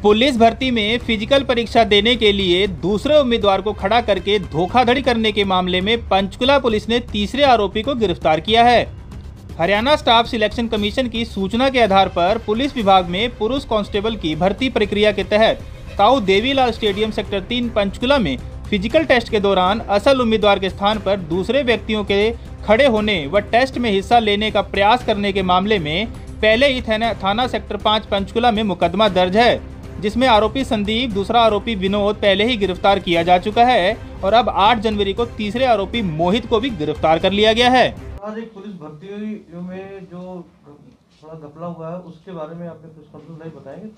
Police भर्ती में physical परीक्षा देने के लिए दूसरे उम्मीदवार को खड़ा करके धोखाधड़ी करने के मामले में पंचकुला पुलिस ने तीसरे आरोपी को गिरफ्तार किया है। हरियाणा स्टाफ सिलेक्शन कमीशन की सूचना के आधार पर पुलिस विभाग में पुरुष कांस्टेबल की भर्ती प्रक्रिया के तहत ताऊ देवीलाल स्टेडियम सेक्टर 3 पंचकुला में फिजिकल टेस्ट के दौरान असल उम्मीदवार के स्थान पर दूसरे व्यक्तियों के खड़े होने व टेस्ट में हिस्सा लेने का प्रयास करने के मामले में पहले ही थाना सेक्टर 5 पंचकुला में मुकदमा दर्ज है, जिसमें आरोपी संदीप, दूसरा आरोपी विनोद पहले ही गिरफ्तार किया जा चुका है और अब 8 जनवरी को तीसरे आरोपी मोहित को भी गिरफ्तार कर लिया गया है। आज एक पुलिस भर्ती में जो थोड़ा घपला हुआ है उसके बारे में आपने कुछ कंप्लेंट बताएंगे?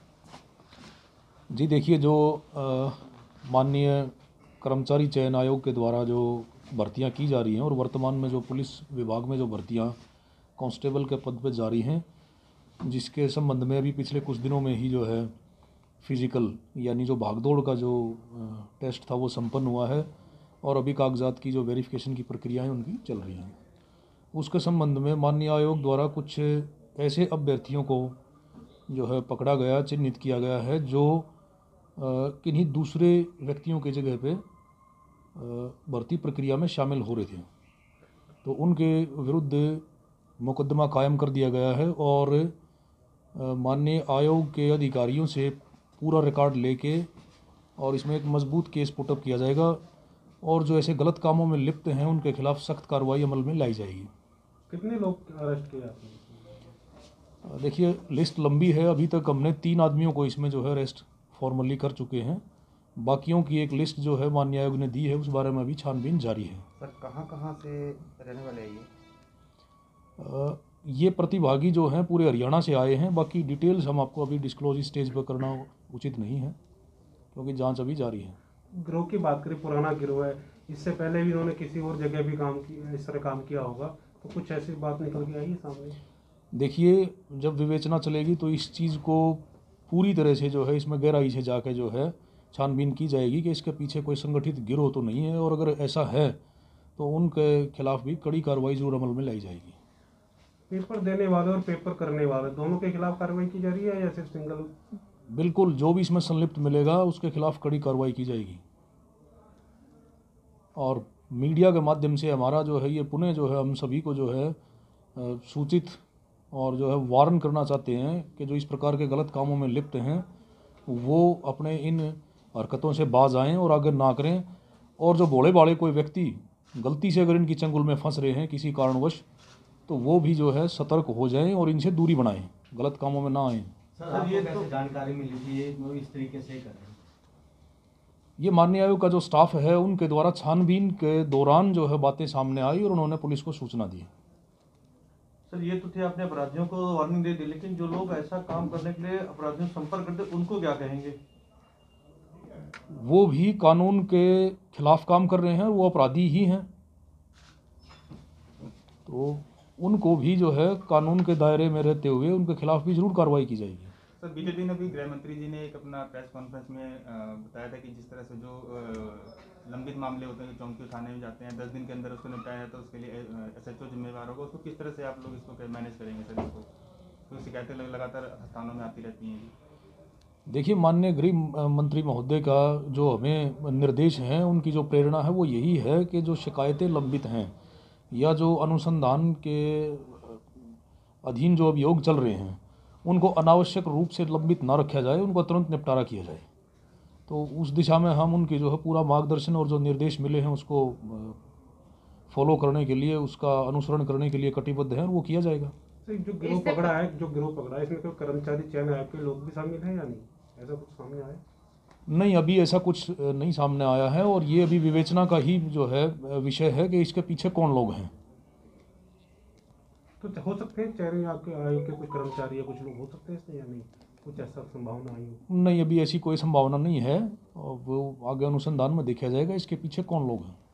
जी देखिए, जो माननीय कर्मचारी चयन आयोग के द्वारा जो भर्तियां की जा रही हैं और वर्तमान में जो पुलिस विभाग में जो भर्तियां कांस्टेबल के पद पर जारी हैं, जिसके संबंध में अभी पिछले कुछ दिनों में ही जो है फिजिकल यानी जो भागदौड़ का जो टेस्ट था वो संपन्न हुआ है और अभी कागजात की जो वेरिफिकेशन की प्रक्रियाएं उनकी चल रही हैं। उसके संबंध में माननीय आयोग द्वारा कुछ ऐसे अभ्यर्थियों को जो है पकड़ा गया, चिन्हित किया गया है जो किन्हीं दूसरे व्यक्तियों की जगह पे भर्ती प्रक्रिया में शामिल हो रहे थे, तो उनके विरुद्ध मुकदमा कायम कर दिया गया है और माननीय आयोग के अधिकारियों से पूरा रिकॉर्ड लेके और इसमें एक मजबूत केस पुटअप किया जाएगा और जो ऐसे गलत कामों में लिप्त हैं उनके खिलाफ सख्त कार्रवाई अमल में लाई जाएगी। कितने लोग अरेस्ट किए आपने? देखिए, लिस्ट लंबी है। अभी तक हमने 3 आदमियों को इसमें जो है अरेस्ट फॉर्मली कर चुके हैं। बाकियों की एक लिस्ट जो है माननीय आयोग ने दी है, उस बारे में अभी छानबीन जारी है। सर, कहाँ से रहने वाले हैं ये प्रतिभागी जो हैं पूरे हरियाणा से आए हैं। बाकी डिटेल्स हम आपको अभी डिस्क्लोज स्टेज पर करना उचित नहीं है क्योंकि जांच अभी जारी है। गिरोह की बात करें, पुराना गिरोह है, इससे पहले भी उन्होंने किसी और जगह भी काम किया, इस तरह काम किया होगा, तो कुछ ऐसी बात निकल के आई है सामने? देखिए, जब विवेचना चलेगी तो इस चीज़ को पूरी तरह से जो है इसमें गहराई से जाके जो है छानबीन की जाएगी कि इसके पीछे कोई संगठित गिरोह तो नहीं है और अगर ऐसा है तो उनके खिलाफ भी कड़ी कार्रवाई जरूर अमल में लाई जाएगी। पेपर देने वाले और पेपर करने वाले दोनों के खिलाफ कार्रवाई की जा रही है या सिर्फ सिंगल? बिल्कुल, जो भी इसमें संलिप्त मिलेगा उसके खिलाफ कड़ी कार्रवाई की जाएगी और मीडिया के माध्यम से हमारा जो है ये पुनः जो है हम सभी को जो है सूचित और जो है वार्न करना चाहते हैं कि जो इस प्रकार के गलत कामों में लिप्त हैं वो अपने इन हरकतों से बाज आएँ और आगे ना करें और जो भोले भाले कोई व्यक्ति गलती से अगर इनकी चंगुल में फंस रहे हैं किसी कारणवश, तो वो भी जो है सतर्क हो जाएं और इनसे दूरी बनाएं, गलत कामों में ना आएँ। सर, ये तो जानकारी मिली थी ये इस तरीके से कर रहे हैं? ये माननीय आयोग का जो स्टाफ है उनके द्वारा छानबीन के दौरान जो है बातें सामने आई और उन्होंने पुलिस को सूचना दी। सर, ये तो थे आपने अपराधियों को वार्निंग दे दी, लेकिन जो लोग ऐसा काम करने के लिए अपराधियों से संपर्क करते उनको क्या कहेंगे? वो भी कानून के खिलाफ काम कर रहे हैं, वो अपराधी ही हैं, तो उनको भी जो है कानून के दायरे में रहते हुए उनके खिलाफ भी जरूर कार्रवाई की जाएगी। सर, बीते दिन अभी गृह मंत्री जी ने एक अपना प्रेस कॉन्फ्रेंस में बताया था कि जिस तरह से जो लंबित मामले होते हैं जो चौंकी थाने में जाते हैं 10 दिन के अंदर उसको निपटाया जाता है, उसके लिए SHO जिम्मेवार होगा, उसको किस तरह से आप लोग इसको मैनेज करेंगे सर? इसको तो शिकायतें लगातार थानों में आती रहती हैं। देखिए, माननीय गृह मंत्री महोदय का जो हमें निर्देश हैं उनकी जो प्रेरणा है वो यही है कि जो शिकायतें लंबित हैं या जो अनुसंधान के अधीन जो अभियोग चल रहे हैं उनको अनावश्यक रूप से लंबित ना रखा जाए, उनको तुरंत निपटारा किया जाए। तो उस दिशा में हम उनकी जो है पूरा मार्गदर्शन और जो निर्देश मिले हैं उसको फॉलो करने के लिए, उसका अनुसरण करने के लिए कटिबद्ध हैं, वो किया जाएगा। जो गिरोह पकड़ा है इसमें कोई कर्मचारी चयन आयोग के लोग भी शामिल हैं या नहीं, ऐसा कुछ सामने आया? नहीं, अभी ऐसा कुछ नहीं सामने आया है और ये अभी विवेचना का ही जो है विषय है कि इसके पीछे कौन लोग हैं। तो हो सकते हैं चयन आयोग के कुछ कर्मचारी या कुछ लोग हो सकते हैं इसमें या नहीं, कुछ ऐसा संभावना आई हो? नहीं, अभी ऐसी कोई संभावना नहीं है और वो आगे अनुसंधान में देखा जाएगा इसके पीछे कौन लोग हैं।